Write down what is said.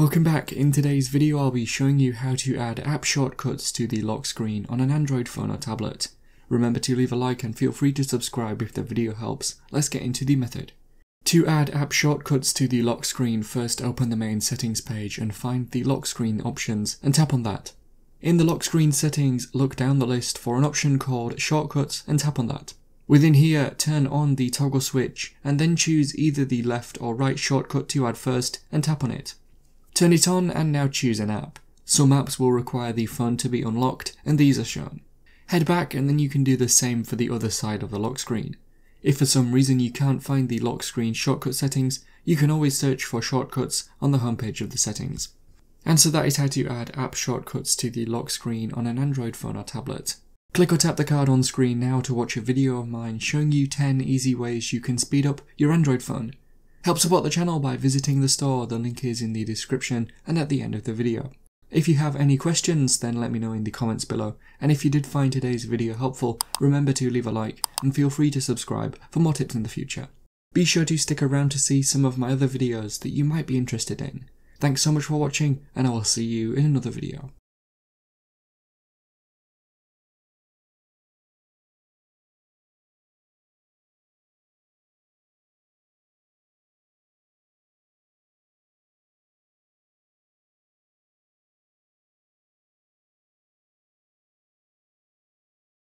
Welcome back. In today's video I'll be showing you how to add app shortcuts to the lock screen on an Android phone or tablet. Remember to leave a like and feel free to subscribe if the video helps. Let's get into the method. To add app shortcuts to the lock screen, first open the main settings page and find the lock screen options and tap on that. In the lock screen settings, look down the list for an option called shortcuts and tap on that. Within here, turn on the toggle switch and then choose either the left or right shortcut to add first and tap on it. Turn it on and now choose an app. Some apps will require the phone to be unlocked and these are shown. Head back and then you can do the same for the other side of the lock screen. If for some reason you can't find the lock screen shortcut settings, you can always search for shortcuts on the homepage of the settings. And so that is how to add app shortcuts to the lock screen on an Android phone or tablet. Click or tap the card on screen now to watch a video of mine showing you 10 easy ways you can speed up your Android phone. Help support the channel by visiting the store, the link is in the description and at the end of the video. If you have any questions, then let me know in the comments below, and if you did find today's video helpful, remember to leave a like and feel free to subscribe for more tips in the future. Be sure to stick around to see some of my other videos that you might be interested in. Thanks so much for watching, and I will see you in another video.